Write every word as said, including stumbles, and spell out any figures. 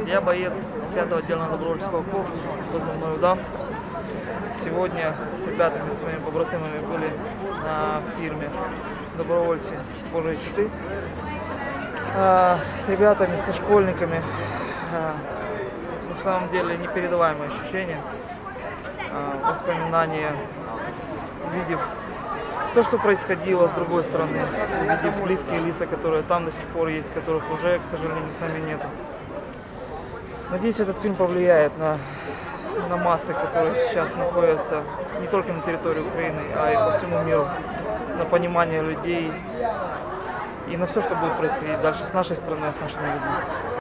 Я боец пятого отдельного добровольческого корпуса, позывной «Удав». Сегодня с ребятами, своими побратимами были на фирме добровольцы Божьей Читы. С ребятами, со школьниками. На самом деле непередаваемые ощущения, воспоминания, увидев то, что происходило с другой стороны, увидев близкие лица, которые там до сих пор есть, которых уже, к сожалению, с нами нету. Надеюсь, этот фильм повлияет на, на массы, которые сейчас находятся не только на территории Украины, а и по всему миру, на понимание людей и на все, что будет происходить дальше с нашей страной, с нашими людьми.